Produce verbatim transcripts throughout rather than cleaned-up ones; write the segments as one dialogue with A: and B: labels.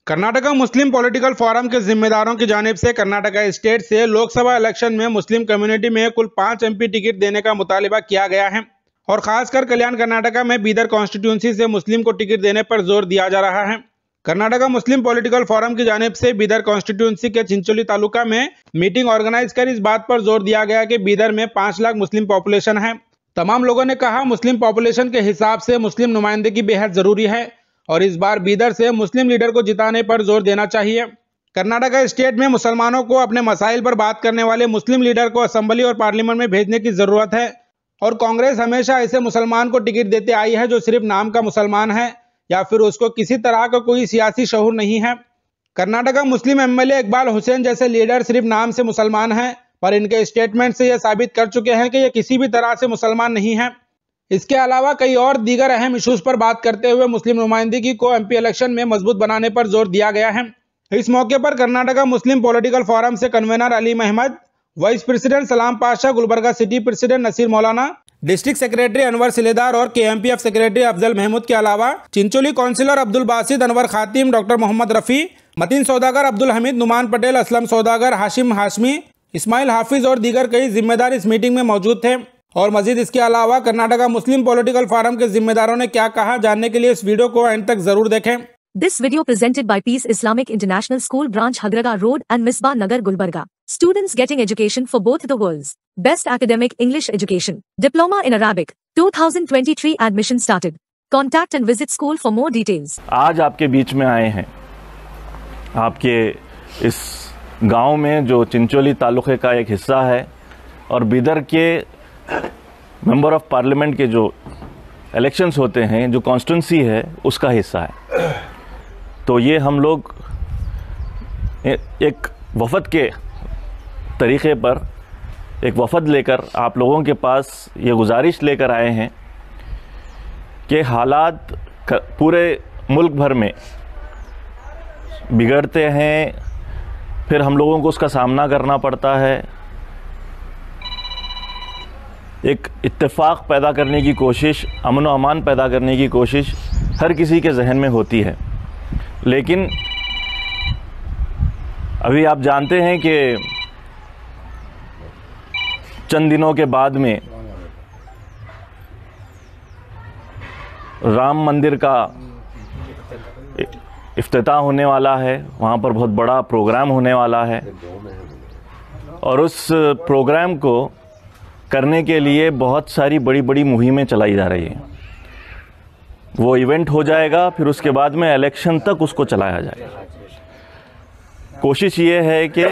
A: Karnataka Muslim political forum के जिम्मेदारों की जानिब से कर्नाटका स्टेट से लोकसभा इलेक्शन में मुस्लिम कम्युनिटी में कुल पांच एमपी टिकट देने का मुतालिबा किया गया है और खासकर कल्याण कर्नाटका में बीदर कॉन्स्टिट्यूंसी से मुस्लिम को टिकट देने पर जोर दिया जा रहा है। कर्नाटका मुस्लिम पॉलिटिकल फोरम की जानिब से बीदर कॉन्स्टिट्यूंसी के चिंचोली तालुका में मीटिंग ऑर्गेनाइज कर इस बात पर जोर दिया गया कि बीदर में पांच लाख मुस्लिम पॉपुलेशन है। तमाम लोगों ने कहा मुस्लिम पॉपुलेशन के हिसाब से मुस्लिम नुमाइंदगी बेहद जरूरी है और इस बार बीदर से मुस्लिम लीडर को जिताने पर जोर देना चाहिए। कर्नाटका स्टेट में मुसलमानों को अपने मसाइल पर बात करने वाले मुस्लिम लीडर को असेंबली और पार्लियामेंट में भेजने की जरूरत है और कांग्रेस हमेशा ऐसे मुसलमान को टिकट देते आई है जो सिर्फ नाम का मुसलमान है या फिर उसको किसी तरह का कोई सियासी शऊर नहीं है। कर्नाटका मुस्लिम एमएलए इकबाल हुसैन जैसे लीडर सिर्फ नाम से मुसलमान हैं, पर इनके स्टेटमेंट से यह साबित कर चुके हैं कि ये किसी भी तरह से मुसलमान नहीं है। इसके अलावा कई और दीगर अहम इश्यूज पर बात करते हुए मुस्लिम नुमाइंदगी को एमपी इलेक्शन में मजबूत बनाने पर जोर दिया गया है। इस मौके पर कर्नाटका मुस्लिम पॉलिटिकल फोरम से convener Aleem Ahmed, vice president Salam Pasha, Gulbarga city president Naseer Maulana, district secretary Anwar सिलेदार और केएमपीएफ सेक्रेटरी अफजल महमूद के अलावा चिंचोली काउंसिलर अब्दुल बासित, अनवर खातिम, डॉक्टर मोहम्मद रफी, मतीन सौदागर, अब्दुल हमीद, नुमान पटेल, असलम सौदागर, हाशिम हाशमी, इस्माइल हाफिज और दीगर कई जिम्मेदार इस मीटिंग में मौजूद थे। और मजीद इसके अलावा कर्नाटका मुस्लिम पॉलिटिकल फोरम के जिम्मेदारों ने क्या कहा, जानने के लिए इस वीडियो को अंत तक जरूर देखें।
B: This video presented by Peace Islamic International School Branch Hadraga Road and Misbah Nagar Gulbarga. Students getting education for both the worlds. Best academic English education. Diploma in Arabic. twenty twenty-three admission started. Contact and visit school for more details.
C: आज आपके बीच में आए हैं, आपके इस गांव में जो चिंचोली तालुके का एक हिस्सा है और बीदर के मेंबर ऑफ पार्लियामेंट के जो इलेक्शंस होते हैं, जो कॉन्स्टिट्यूंसी है उसका हिस्सा है। तो ये हम लोग एक वफद के तरीक़े पर एक वफद लेकर आप लोगों के पास ये गुजारिश लेकर आए हैं कि हालात पूरे मुल्क भर में बिगड़ते हैं, फिर हम लोगों को उसका सामना करना पड़ता है। एक इत्तेफाक पैदा करने की कोशिश, अमन व अमान पैदा करने की कोशिश हर किसी के जहन में होती है, लेकिन अभी आप जानते हैं कि चंद दिनों के बाद में राम मंदिर का इफ्तिताह होने वाला है, वहाँ पर बहुत बड़ा प्रोग्राम होने वाला है और उस प्रोग्राम को करने के लिए बहुत सारी बड़ी बड़ी मुहिमें चलाई जा रही हैं। वो इवेंट हो जाएगा, फिर उसके बाद में इलेक्शन तक उसको चलाया जाएगा। कोशिश ये है कि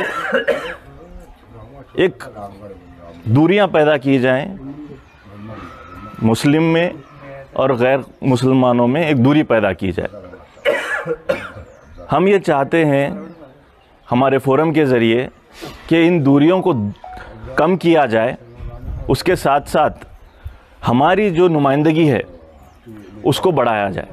C: एक दूरियां पैदा की जाएं, मुस्लिम में और गैर मुसलमानों में एक दूरी पैदा की जाए। हम ये चाहते हैं हमारे फोरम के ज़रिए कि इन दूरियों को कम किया जाए, उसके साथ साथ हमारी जो नुमाइंदगी है उसको बढ़ाया जाए।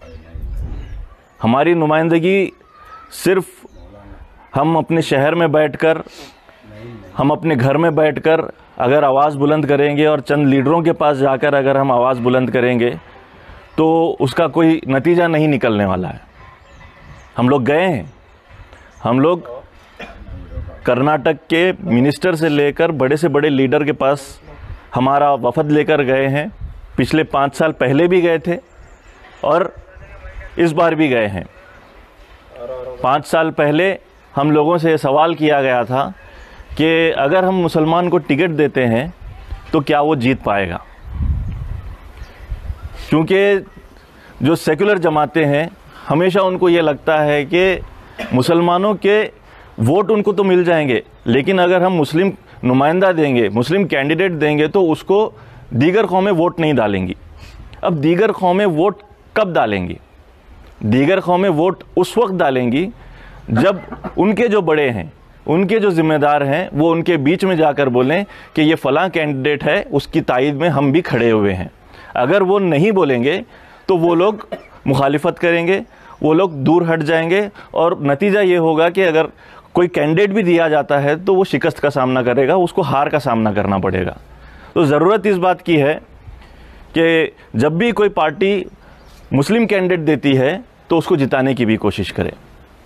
C: हमारी नुमाइंदगी सिर्फ हम अपने शहर में बैठकर, हम अपने घर में बैठकर अगर आवाज़ बुलंद करेंगे और चंद लीडरों के पास जाकर अगर हम आवाज़ बुलंद करेंगे तो उसका कोई नतीजा नहीं निकलने वाला है। हम लोग गए हैं, हम लोग कर्नाटक के मिनिस्टर से लेकर बड़े से बड़े लीडर के पास हमारा वफद लेकर गए हैं। पिछले पाँच साल पहले भी गए थे और इस बार भी गए हैं। पाँच साल पहले हम लोगों से ये सवाल किया गया था कि अगर हम मुसलमान को टिकट देते हैं तो क्या वो जीत पाएगा, क्योंकि जो सेकुलर जमातें हैं हमेशा उनको ये लगता है कि मुसलमानों के वोट उनको तो मिल जाएंगे, लेकिन अगर हम मुस्लिम नुमाइंदा देंगे, मुस्लिम कैंडिडेट देंगे तो उसको दीगर कौमें वोट नहीं डालेंगी। अब दीगर कौमें वोट कब डालेंगी? दीगर कौमें वोट उस वक्त डालेंगी जब उनके जो बड़े हैं, उनके जो जिम्मेदार हैं, वो उनके बीच में जाकर बोलें कि ये फ़लाँ कैंडिडेट है, उसकी तायद में हम भी खड़े हुए हैं। अगर वो नहीं बोलेंगे तो वो लोग मुखालिफत करेंगे, वो लोग दूर हट जाएंगे और नतीजा ये होगा कि अगर कोई कैंडिडेट भी दिया जाता है तो वो शिकस्त का सामना करेगा, उसको हार का सामना करना पड़ेगा। तो ज़रूरत इस बात की है कि जब भी कोई पार्टी मुस्लिम कैंडिडेट देती है तो उसको जिताने की भी कोशिश करे।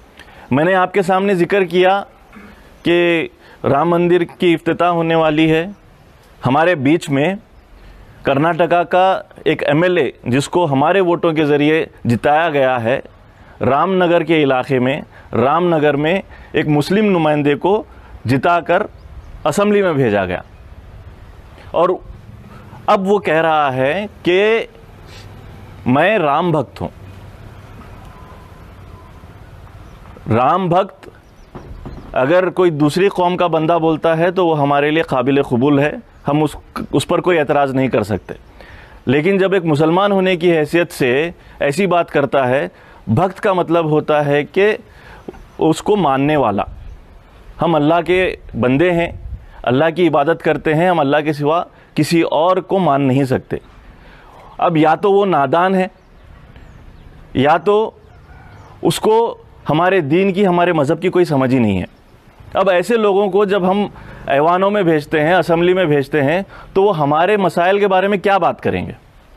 C: मैंने आपके सामने जिक्र किया कि राम मंदिर की इफ्तिताह होने वाली है। हमारे बीच में कर्नाटका का एक एमएलए जिसको हमारे वोटों के ज़रिए जिताया गया है, रामनगर के इलाके में, रामनगर में एक मुस्लिम नुमाइंदे को जिताकर असेंबली में भेजा गया और अब वो कह रहा है कि मैं राम भक्त हूँ। राम भक्त अगर कोई दूसरी कौम का बंदा बोलता है तो वो हमारे लिए काबिल कबूल है, हम उस उस पर कोई एतराज़ नहीं कर सकते। लेकिन जब एक मुसलमान होने की हैसियत से ऐसी बात करता है, भक्त का मतलब होता है कि उसको मानने वाला। हम अल्लाह के बंदे हैं, अल्लाह की इबादत करते हैं, हम अल्लाह के सिवा किसी और को मान नहीं सकते। अब या तो वो नादान है या तो उसको हमारे दीन की, हमारे मज़हब की कोई समझ ही नहीं है। अब ऐसे लोगों को जब हम ऐवानों में भेजते हैं, असेंबली में भेजते हैं, तो वो हमारे मसाइल के बारे में क्या बात करेंगे।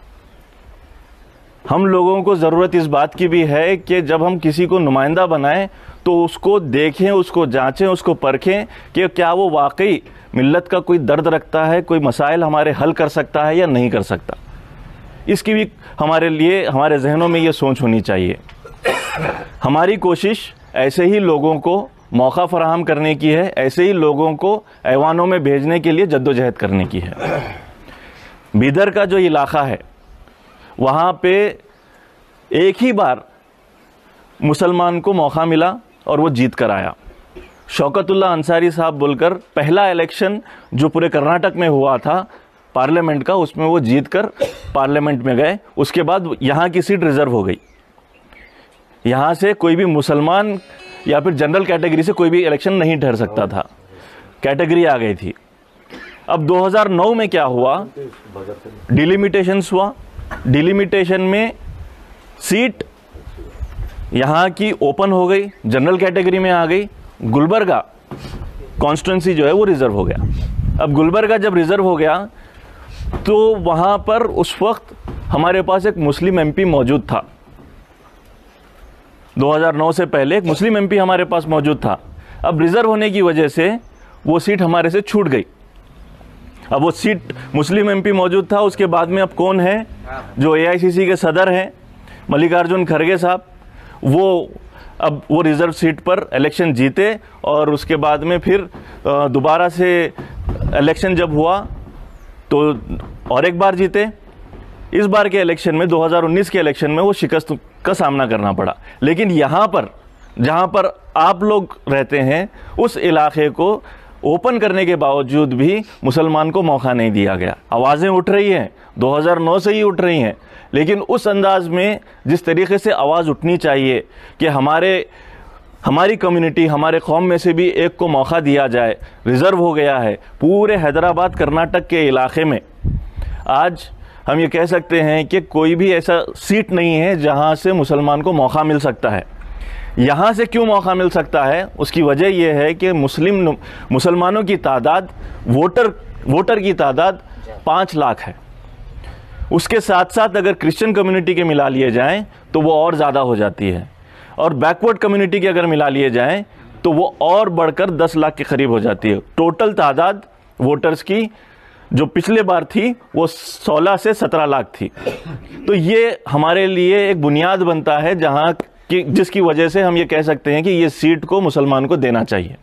C: हम लोगों को ज़रूरत इस बात की भी है कि जब हम किसी को नुमाइंदा बनाएं तो उसको देखें, उसको जांचें, उसको परखें कि क्या वो वाकई मिल्लत का कोई दर्द रखता है, कोई मसाइल हमारे हल कर सकता है या नहीं कर सकता। इसकी भी हमारे लिए, हमारे जहनों में ये सोच होनी चाहिए। हमारी कोशिश ऐसे ही लोगों को मौका फराहम करने की है, ऐसे ही लोगों को ऐवानों में भेजने के लिए जद्दोजहद करने की है। बीदर का जो इलाका है वहाँ पे एक ही बार मुसलमान को मौका मिला और वो जीत कर आया। शौकतुल्लाह अंसारी साहब बोलकर पहला इलेक्शन जो पूरे कर्नाटक में हुआ था पार्लियामेंट का, उसमें वो जीत कर पार्लियामेंट में गए। उसके बाद यहाँ की सीट रिज़र्व हो गई। यहाँ से कोई भी मुसलमान या फिर जनरल कैटेगरी से कोई भी इलेक्शन नहीं ठहर सकता था, कैटेगरी आ गई थी। अब दो हज़ार नौ में क्या हुआ, डिलिमिटेशंस हुआ। डिलिमिटेशन में सीट यहाँ की ओपन हो गई, जनरल कैटेगरी में आ गई। गुलबर्गा कॉन्स्टिट्यूंसी जो है वो रिज़र्व हो गया। अब गुलबर्गा जब रिज़र्व हो गया तो वहाँ पर उस वक्त हमारे पास एक मुस्लिम एमपी मौजूद था। दो हज़ार नौ से पहले एक मुस्लिम एमपी हमारे पास मौजूद था। अब रिज़र्व होने की वजह से वो सीट हमारे से छूट गई। अब वो सीट मुस्लिम एमपी मौजूद था, उसके बाद में अब कौन है, जो एआईसीसी के सदर हैं मल्लिकार्जुन खड़गे साहब, वो अब वो रिज़र्व सीट पर इलेक्शन जीते और उसके बाद में फिर दोबारा से इलेक्शन जब हुआ तो और एक बार जीते। इस बार के इलेक्शन में, दो हज़ार उन्नीस के इलेक्शन में, वो शिकस्त का सामना करना पड़ा। लेकिन यहाँ पर जहाँ पर आप लोग रहते हैं उस इलाके को ओपन करने के बावजूद भी मुसलमान को मौका नहीं दिया गया। आवाज़ें उठ रही हैं, दो हज़ार नौ से ही उठ रही हैं, लेकिन उस अंदाज में जिस तरीके से आवाज़ उठनी चाहिए कि हमारे हमारी कम्युनिटी, हमारे कौम में से भी एक को मौका दिया जाए, रिज़र्व हो गया है। पूरे हैदराबाद कर्नाटक के इलाके में आज हम ये कह सकते हैं कि कोई भी ऐसा सीट नहीं है जहाँ से मुसलमान को मौका मिल सकता है। यहाँ से क्यों मौका मिल सकता है, उसकी वजह यह है कि मुस्लिम मुसलमानों की तादाद, वोटर वोटर की तादाद पाँच लाख है। उसके साथ साथ अगर क्रिश्चियन कम्युनिटी के मिला लिए जाएं तो वो और ज़्यादा हो जाती है, और बैकवर्ड कम्युनिटी के अगर मिला लिए जाएं तो वो और बढ़कर दस लाख के करीब हो जाती है। टोटल तादाद वोटर्स की जो पिछले बार थी वो सोलह से सत्रह लाख थी। तो ये हमारे लिए एक बुनियाद बनता है जहाँ कि जिसकी वजह से हम ये कह सकते हैं कि ये सीट को मुसलमान को देना चाहिए।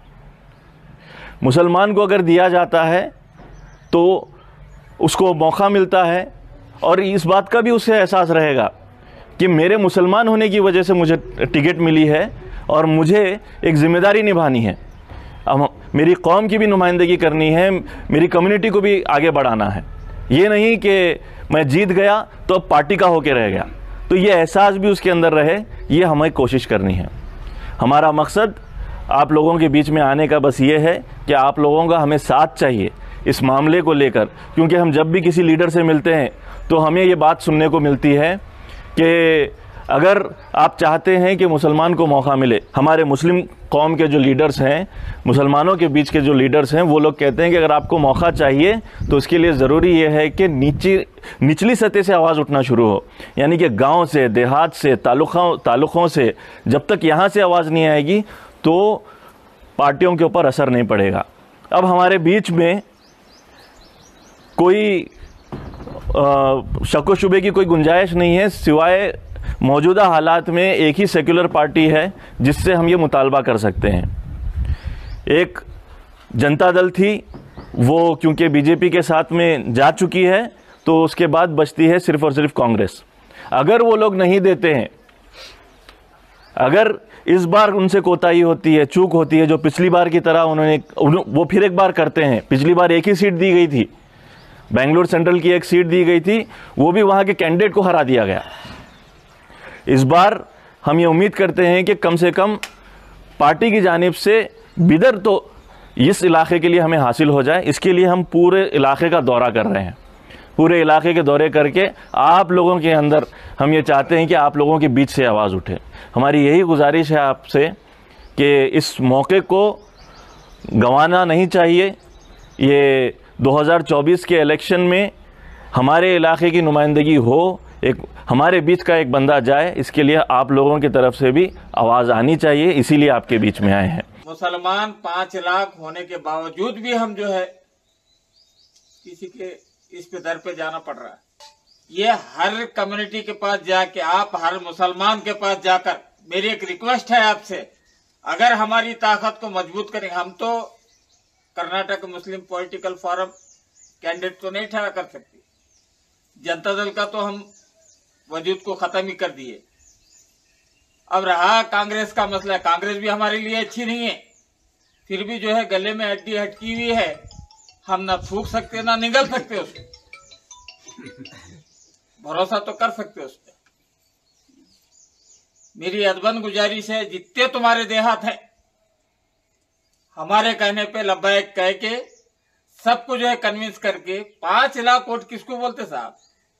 C: मुसलमान को अगर दिया जाता है तो उसको मौका मिलता है और इस बात का भी उसे एहसास रहेगा कि मेरे मुसलमान होने की वजह से मुझे टिकट मिली है और मुझे एक ज़िम्मेदारी निभानी है। अब मेरी कौम की भी नुमाइंदगी करनी है, मेरी कम्युनिटी को भी आगे बढ़ाना है। ये नहीं कि मैं जीत गया तो अब पार्टी का होके रह गया। तो ये एहसास भी उसके अंदर रहे, ये हमें कोशिश करनी है। हमारा मकसद आप लोगों के बीच में आने का बस ये है कि आप लोगों का हमें साथ चाहिए इस मामले को लेकर, क्योंकि हम जब भी किसी लीडर से मिलते हैं तो हमें ये बात सुनने को मिलती है कि अगर आप चाहते हैं कि मुसलमान को मौका मिले, हमारे मुस्लिम कौम के जो लीडर्स हैं, मुसलमानों के बीच के जो लीडर्स हैं, वो लोग कहते हैं कि अगर आपको मौका चाहिए तो इसके लिए ज़रूरी ये है कि नीचे निचली सतह से आवाज़ उठना शुरू हो, यानी कि गांव से, देहात से, ताल्लुक़ों ताल्लुक़ों से जब तक यहाँ से आवाज़ नहीं आएगी तो पार्टियों के ऊपर असर नहीं पड़ेगा। अब हमारे बीच में कोई शक व शुबे की कोई गुंजाइश नहीं है, सिवाय मौजूदा हालात में एक ही सेक्युलर पार्टी है जिससे हम ये मुतालबा कर सकते हैं। एक जनता दल थी, वो क्योंकि बीजेपी के साथ में जा चुकी है तो उसके बाद बचती है सिर्फ और सिर्फ कांग्रेस। अगर वो लोग नहीं देते हैं, अगर इस बार उनसे कोताही होती है, चूक होती है, जो पिछली बार की तरह उन्होंने वो फिर एक बार करते हैं। पिछली बार एक ही सीट दी गई थी, बेंगलुरु सेंट्रल की एक सीट दी गई थी, वो भी वहाँ के कैंडिडेट को हरा दिया गया। इस बार हम ये उम्मीद करते हैं कि कम से कम पार्टी की जानिब से बिदर तो इस इलाके के लिए हमें हासिल हो जाए। इसके लिए हम पूरे इलाके का दौरा कर रहे हैं। पूरे इलाके के दौरे करके आप लोगों के अंदर हम ये चाहते हैं कि आप लोगों के बीच से आवाज़ उठे। हमारी यही गुजारिश है आपसे कि इस मौके को गंवाना नहीं चाहिए। ये दो हज़ार चौबीस के इलेक्शन में हमारे इलाके की नुमाइंदगी हो, एक हमारे बीच का एक बंदा जाए, इसके लिए आप लोगों की तरफ से भी आवाज़ आनी चाहिए, इसीलिए आपके बीच में आए हैं।
D: मुसलमान पाँच लाख होने के बावजूद भी हम जो है किसी के इस पे दर पे जाना पड़ रहा है। ये हर कम्युनिटी के पास जाके, आप हर मुसलमान के पास जाकर, मेरी एक रिक्वेस्ट है आपसे, अगर हमारी ताकत को मजबूत करेंगे, हम तो Karnataka Muslim political forum candidate तो नहीं ठहरा कर सकती, जनता दल का तो हम वजूद को खत्म ही कर दिए। अब रहा कांग्रेस का मसला, कांग्रेस भी हमारे लिए अच्छी नहीं है, फिर भी जो है गले में हड्डी हटकी हुई है, हम ना फूक सकते ना निगल सकते उसको, भरोसा तो कर सकते उस पर। मेरी अदबन गुजारिश है, जितने तुम्हारे देहात हैं, हमारे कहने पे लब्बैक कह के सबको जो है कन्विंस करके, पांच लाख वोट किसको बोलते साहब,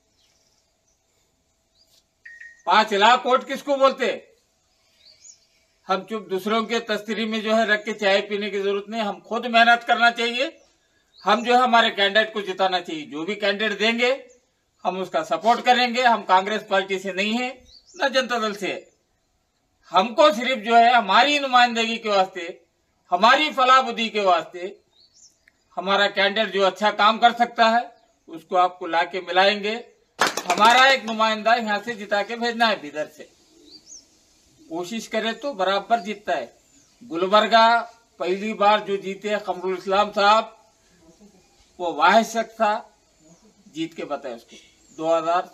D: पांच लाख वोट किसको बोलते? हम चुप दूसरों के तस्तीरी में जो है रख के चाय पीने की जरूरत नहीं, हम खुद मेहनत करना चाहिए। हम जो है हमारे कैंडिडेट को जिताना चाहिए, जो भी कैंडिडेट देंगे हम उसका सपोर्ट करेंगे। हम कांग्रेस पार्टी से नहीं है न जनता दल से, हमको सिर्फ जो है हमारी नुमाइंदगी के वास्ते, हमारी फलाह बुद्धि के वास्ते, हमारा कैंडिडेट जो अच्छा काम कर सकता है उसको आपको ला के मिलाएंगे। हमारा एक नुमाइंदा यहाँ से जिता के भेजना है, बिदर से कोशिश करे तो बराबर जीतता है। गुलबर्गा पहली बार जो जीते कमरुल इस्लाम साहब, वो वाहिद शख्स था, जीत के बताए उसको दो हजार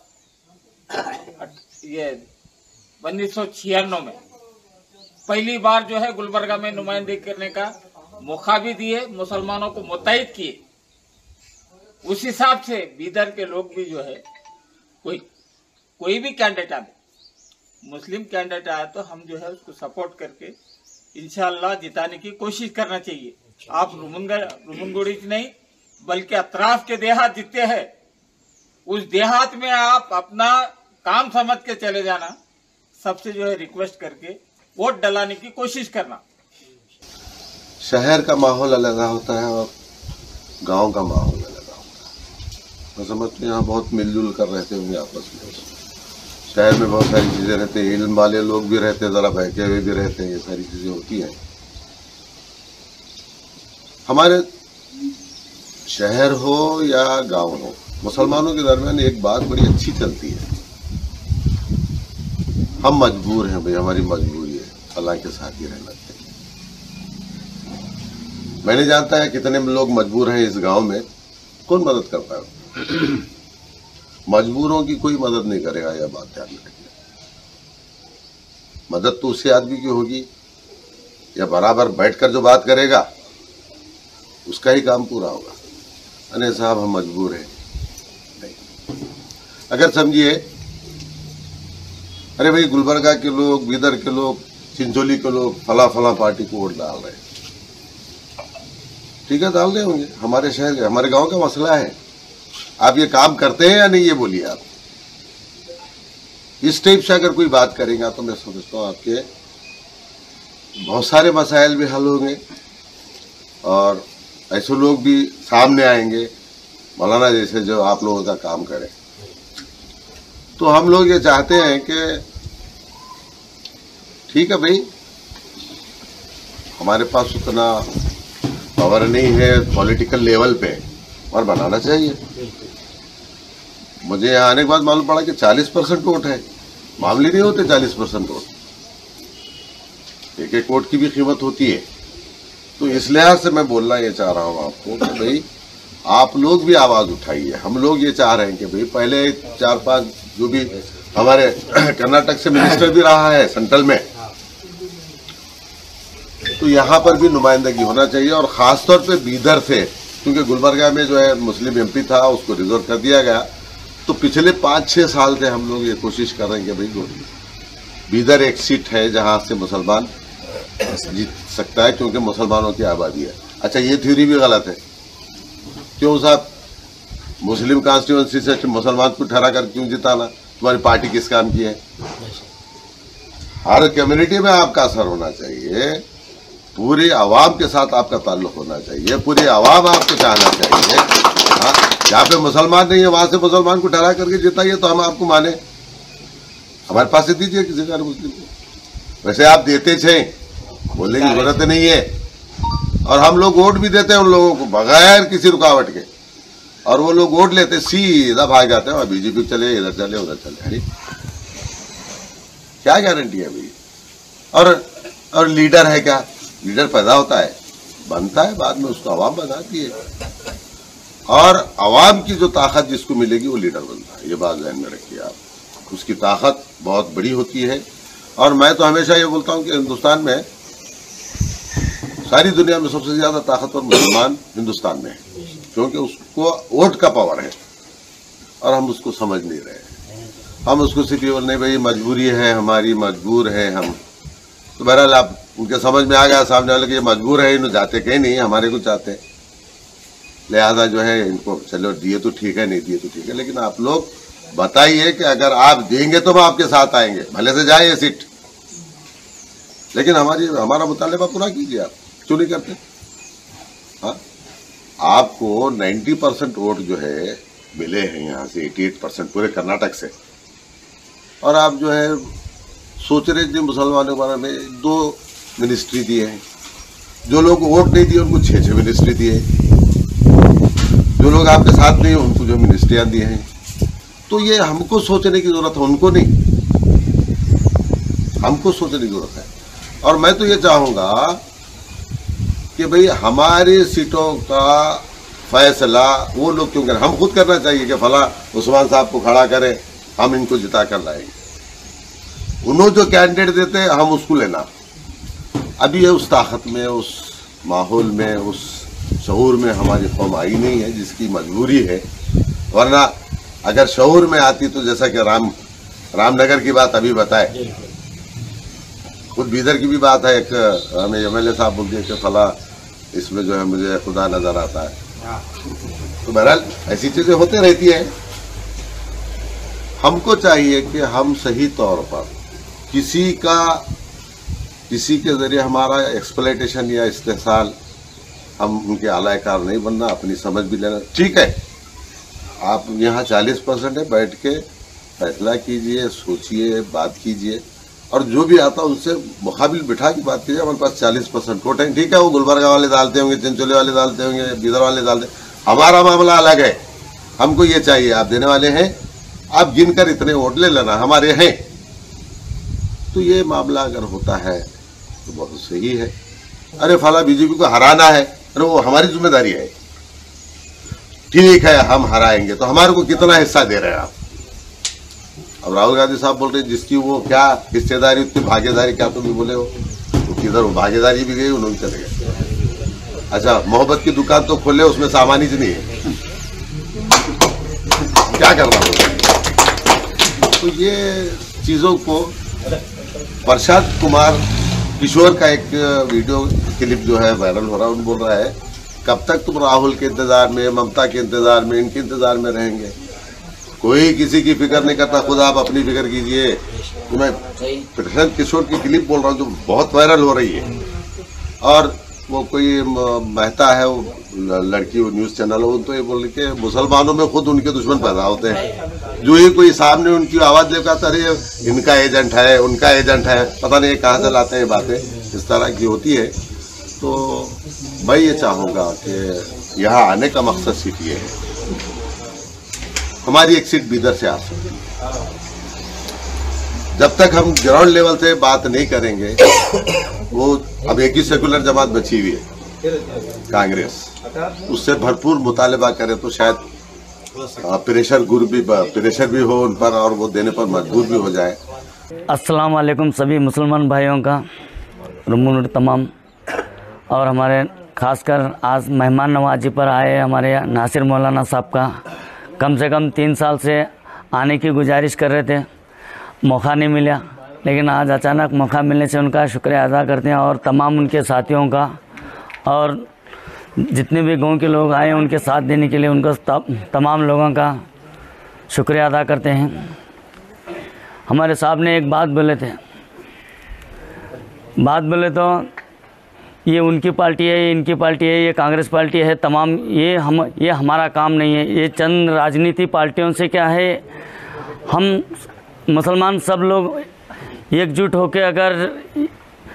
D: ये उन्नीस सौ छियानवे में पहली बार जो है गुलबर्गा में नुमाइंदगी करने का मौका भी दिए, मुसलमानों को मुत्तहिद किए। उस हिसाब से बीदर के लोग भी जो है, कोई कोई भी कैंडिडेट आए, मुस्लिम कैंडिडेट आया तो हम जो है उसको सपोर्ट करके इंशाअल्लाह जिताने की कोशिश करना चाहिए। आप रुमनगोड़ी नहीं बल्कि अतराफ के देहात जितने हैं, उस देहात में आप अपना काम समझ के चले जाना, सबसे जो है रिक्वेस्ट करके वोट डलाने की कोशिश करना।
E: शहर का माहौल अलग होता है और गांव का माहौल अलग होता है। मैं समझते यहाँ बहुत मिलजुल कर रहते होंगे आपस में। शहर में बहुत सारी चीजें रहती हैं, इल्म वाले लोग भी रहते हैं, जरा बहके हुए भी रहते हैं, ये सारी चीजें होती हैं। हमारे शहर हो या गांव हो, मुसलमानों के दरमियान एक बात बड़ी अच्छी चलती है, हम मजबूर हैं भाई, हमारी मजबूरी है, अल्लाह के साथ ही रहना चाहिए। मैंने जानता है कितने लोग मजबूर हैं इस गांव में, कौन मदद कर पाएगा? मजबूरों की कोई मदद नहीं करेगा, यह बात ध्यान रखिए। मदद तो उसी आदमी की होगी या बराबर बैठकर जो बात करेगा उसका ही काम पूरा होगा। अरे साहब हम मजबूर हैं नहीं। अगर समझिए, अरे भाई गुलबर्गा के लोग, बीदर के लोग, चिंचोली के लोग फला फला पार्टी को वोट डाल रहे हैं, ठीक है डाल रहे होंगे, हमारे शहर का हमारे गांव का मसला है। आप ये काम करते हैं या नहीं, ये बोलिए आप। इस टाइप से अगर कोई बात करेगा तो मैं समझता हूँ आपके बहुत सारे मसाइल भी हल होंगे और ऐसे लोग भी सामने आएंगे मौलाना जैसे जो आप लोगों का काम करें। तो हम लोग ये चाहते हैं कि ठीक है भाई, हमारे पास उतना पावर नहीं है पॉलिटिकल लेवल पे, और बनाना चाहिए। मुझे यहाँ आने के बाद मालूम पड़ा कि चालीस परसेंट वोट है, मामले नहीं होते चालीस परसेंट वोट, एक एक वोट की भी कीमत होती है। तो इस लिहाज से मैं बोलना ये चाह रहा हूँ आपको कि भाई आप लोग भी आवाज उठाइए। हम लोग ये चाह रहे हैं कि भाई पहले चार पांच जो भी हमारे कर्नाटक से मिनिस्टर भी रहा है सेंट्रल में, तो यहाँ पर भी नुमाइंदगी होना चाहिए, और खासतौर पे बीदर से, क्योंकि गुलबर्गा में जो है मुस्लिम एमपी था उसको रिजर्व कर दिया गया। तो पिछले पाँच छः साल से हम लोग ये कोशिश कर रहे हैं कि भाई बीदर एक सीट है जहाँ से मुसलमान जीत सकता है, क्योंकि मुसलमानों की आबादी है। अच्छा, ये थ्योरी भी गलत है। क्यों साहब, मुस्लिम कॉन्स्टिट्यूंसी से मुसलमान को ठहरा कर क्यों जिताना? तुम्हारी पार्टी किस काम की है? हर कम्युनिटी में आपका असर होना चाहिए, पूरी आवाम के साथ आपका ताल्लुक होना चाहिए, पूरी आवाम आपको चाहना चाहिए। हाँ, जहाँ पे मुसलमान नहीं है वहां से मुसलमान को ठहरा करके जिताइए तो हम आपको माने, हमारे पास से दीजिए किसी का मुस्लिम को। वैसे आप देते थे, बोलने की जरूरत नहीं है, और हम लोग वोट भी देते हैं उन लोगों को बगैर किसी रुकावट के, और वो लोग वोट लेते सीधा भाग जाते हैं, बीजेपी चले, इधर चले, उधर चले। अरे क्या गारंटी है भाई? और और लीडर है क्या? लीडर पैदा होता है, बनता है, बाद में उसको आवाम बनाती है, और आवाम की जो ताकत जिसको मिलेगी वो लीडर बनता है। ये बात ध्यान में रखिए आप, उसकी ताकत बहुत बड़ी होती है। और मैं तो हमेशा ये बोलता हूं कि हिंदुस्तान में, सारी दुनिया में सबसे ज्यादा ताकतवर मुसलमान हिंदुस्तान में है, क्योंकि उसको वोट का पावर है, और हम उसको समझ नहीं रहे। हम उसको सिर्फ ये बोल नहीं भाई मजबूरी है हमारी, मजबूर है हम। तो बहरहाल आप उनके समझ में आ गया सामने वाले कि ये मजबूर है, इन्हें जाते कहीं नहीं, हमारे को चाहते हैं, लिहाजा जो है इनको चलो दिए तो ठीक है, नहीं दिए तो ठीक है, लेकिन आप लोग बताइए कि अगर आप देंगे तो हम आपके साथ आएंगे, भले से जाए ये सीट, लेकिन हमारी हमारा मुतालिबा पूरा कीजिए। आप क्यों नहीं करते? हाँ, आपको नब्बे परसेंट वोट जो है मिले हैं यहाँ से, अठासी परसेंट पूरे कर्नाटक से, और आप जो है सोच रहे थे मुसलमानों के बारे में दो मिनिस्ट्री दिए हैं, जो लोग वोट नहीं दिए उनको छह छह मिनिस्ट्री दिए, जो लोग आपके साथ नहीं उनको जो मिनिस्ट्रियां दिए हैं। तो ये हमको सोचने की जरूरत है, उनको नहीं, हमको सोचने की जरूरत है। और मैं तो ये चाहूंगा कि भाई हमारी सीटों का फैसला वो लोग क्यों करें, हम खुद करना चाहिए कि फला उस्मान साहब को खड़ा करें, हम इनको जिता कर लाएंगे। उन्होंने जो कैंडिडेट देते हैं हम उसको लेना। अभी ये उस ताकत में, उस माहौल में, उस शऊर में हमारी कौम आई नहीं है जिसकी मजबूरी है, वरना अगर शऊर में आती तो जैसा कि राम रामनगर की बात अभी बताए, खुद बीदर की भी बात है, एक हमें एमएलए साहब बोल दिए कि फला इसमें जो है मुझे खुदा नजर आता है। तो बहरहाल ऐसी चीजें होती रहती है। हमको चाहिए कि हम सही तौर पर किसी का किसी के जरिए हमारा एक्सप्लॉयटेशन या इस्तेहसाल, हम उनके आलायकार नहीं बनना, अपनी समझ भी लेना। ठीक है, आप यहाँ चालीस परसेंट है, बैठ के फैसला कीजिए, सोचिए, बात कीजिए, और जो भी आता उनसे मुकाबिल बिठा की बात कीजिए। हमारे पास चालीस परसेंट वोट है, ठीक है, वो गुलबर्गा वाले डालते होंगे, चिंचोली वाले डालते होंगे, बीदर वाले डालते, हमारा मामला अलग है। हमको ये चाहिए, आप देने वाले हैं, आप गिनकर इतने वोट ले लेना, हमारे हैं। तो ये मामला अगर होता है तो बहुत सही है। अरे फला बीजेपी को हराना है, अरे वो हमारी जिम्मेदारी है, ठीक है हम हराएंगे, तो हमारे को कितना हिस्सा दे रहे हैं आप? अब राहुल गांधी साहब बोल रहे जिसकी वो क्या हिस्सेदारी उतनी भागीदारी, क्या तुम भी बोले हो, तो किधर वो भागीदारी भी गई, उन्होंने चले गए। अच्छा, मोहब्बत की दुकान तो खोले, उसमें सामान ही नहीं है, क्या करना होगा? तो ये चीजों को, प्रशांत कुमार किशोर का एक वीडियो क्लिप जो है वायरल हो रहा है, उन बोल रहा है कब तक तुम राहुल के इंतजार में, ममता के इंतजार में, इनके इंतजार में रहेंगे? कोई किसी की फिक्र नहीं करता, खुद आप अपनी फिक्र कीजिए। तो मैं प्रशांत किशोर की क्लिप बोल रहा हूँ जो बहुत वायरल हो रही है, और वो कोई मेहता है, वो लड़की, वो न्यूज चैनल, वो तो ये बोल के मुसलमानों में खुद उनके दुश्मन पैदा होते हैं। जो ही कोई सामने उनकी आवाज लेकर आता, अरे इनका एजेंट है, उनका एजेंट है, पता नहीं कहाँ से लाते हैं बातें, इस तरह की होती है। तो मैं ये चाहूँगा कि यहाँ आने का मकसद सिर्फ ये है, हमारी एक सीट बीदर से आ सकती है। जब तक हम ग्राउंड लेवल से बात नहीं करेंगे, वो अब एक ही सेकुलर जमात बची हुई है कांग्रेस, उससे भरपूर मुतालबा करे तो शायद प्रेशर गुरु भी प्रेशर भी हो उन पर, और वो देने पर मजबूर भी हो जाए।
F: अस्सलाम वालेकुम सभी मुसलमान भाइयों का, रुमुन तमाम, और हमारे खासकर आज मेहमान नवाजी पर आए हमारे नासिर मौलाना साहब का कम से कम तीन साल से आने की गुजारिश कर रहे थे, मौका नहीं मिला, लेकिन आज अचानक मौका मिलने से उनका शुक्रिया अदा करते हैं, और तमाम उनके साथियों का, और जितने भी गांव के लोग आए उनके साथ देने के लिए उनको तमाम लोगों का शुक्रिया अदा करते हैं। हमारे साहब ने एक बात बोले थे, बात बोले तो ये उनकी पार्टी है, ये इनकी पार्टी है, ये कांग्रेस पार्टी है, तमाम ये हम ये हमारा काम नहीं है। ये चंद राजनीति पार्टियों से क्या है, हम मुसलमान सब लोग एकजुट होकर अगर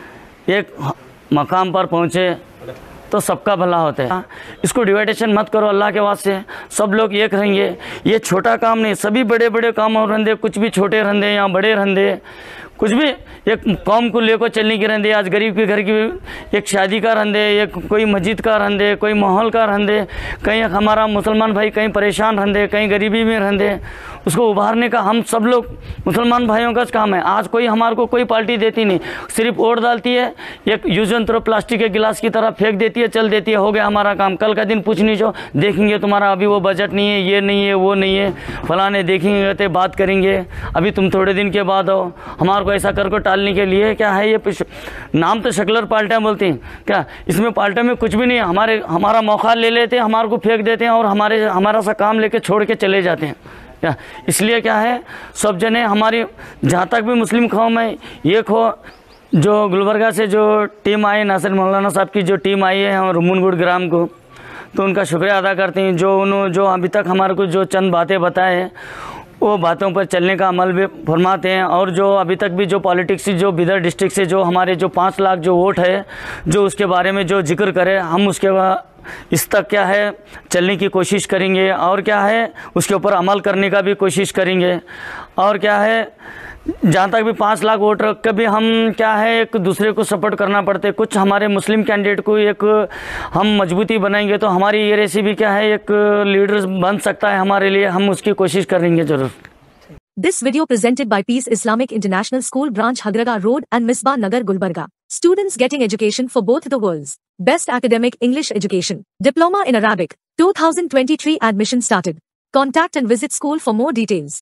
F: एक मकाम पर पहुँचे तो सबका भला होता है। इसको डिवाइडेशन मत करो अल्लाह के वास्ते, सब लोग एक रहेंगे। ये छोटा काम नहीं, सभी बड़े बड़े काम और रंदे, कुछ भी छोटे रंदे या बड़े रंदे, कुछ भी एक कौम को लेकर चलने की रंदे। आज गरीब के घर की एक शादी का रंदे, एक कोई मस्जिद का रंदे, कोई माहौल का रंदे, कहीं हमारा मुसलमान भाई कहीं परेशान रंदे, कहीं गरीबी में रंदे, उसको उभारने का हम सब लोग मुसलमान भाइयों का काम है। आज कोई हमारे को कोई पार्टी देती नहीं, सिर्फ वोट डालती है, एक यूज एंड थ्रो प्लास्टिक के गिलास की तरह फेंक देती है, चल देती है, हो गया हमारा काम। कल का दिन पूछ नहीं जो देखेंगे तुम्हारा अभी वो बजट नहीं है, ये नहीं है, वो नहीं है, फलाने देखेंगे कहते बात करेंगे, अभी तुम थोड़े दिन के बाद हो। हमारे को ऐसा कर को टालने के लिए क्या है, ये नाम तो सेकुलर पार्टियां बोलती हैं, क्या इसमें पार्टियों में कुछ भी नहीं है। हमारे हमारा मौका ले लेते हैं, हमारे को फेंक देते हैं, और हमारे हमारा सा काम लेके छोड़ के चले जाते हैं। क्या इसलिए क्या है, सब जने हमारी जहाँ तक भी मुस्लिम कौम है, ये खो जो गुलबर्गा से जो टीम आई, नासिर मौलाना साहब की जो टीम आई है हम रुमुनगुड़ ग्राम को, तो उनका शुक्रिया अदा करते हैं। जो उन्होंने जो अभी तक हमारे को जो चंद बातें बताए हैं, वो बातों पर चलने का अमल भी फरमाते हैं। और जो अभी तक भी जो पॉलिटिक्स जो बिदर डिस्ट्रिक्ट से जो हमारे जो पाँच लाख जो वोट है, जो उसके बारे में जो जिक्र करे, हम उसके इस तक क्या है चलने की कोशिश करेंगे, और क्या है उसके ऊपर अमल करने का भी कोशिश करेंगे। और क्या है, जहाँ तक भी पाँच लाख वोट रख के भी हम क्या है एक दूसरे को सपोर्ट करना पड़ते, कुछ हमारे मुस्लिम कैंडिडेट को एक हम मजबूती बनाएंगे तो हमारी ये रेसी भी क्या है एक लीडर बन सकता है हमारे लिए, हम उसकी कोशिश करेंगे जरूर।
B: This video presented by Peace Islamic International School Branch Hagraga Road and Misbah Nagar Gulbarga. Students getting education for both the worlds. Best academic English education. Diploma in Arabic. two thousand twenty-three admission started. Contact and visit school for more details.